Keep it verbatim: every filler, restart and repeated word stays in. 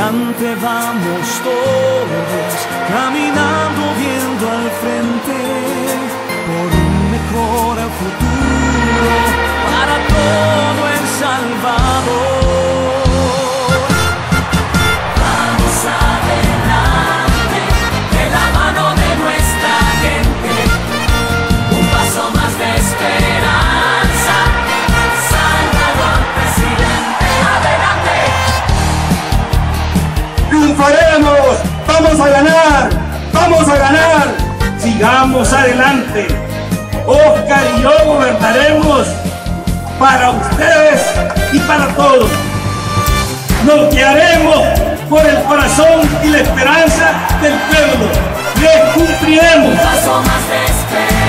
adelante vamos todos, caminando viendo al frente, por un mejor futuro para todo El Salvador. Vamos adelante, de la mano de nuestra gente, un paso más de esperanza, Salvador presidente, adelante. ¡Triunfaremos! ¡Vamos a ganar! ¡Vamos a ganar! ¡Sigamos adelante! Oscar y yo gobernaremos para ustedes y para todos. Nos guiaremos por el corazón y la esperanza del pueblo. Les cumpliremos. Un paso más de esperanza.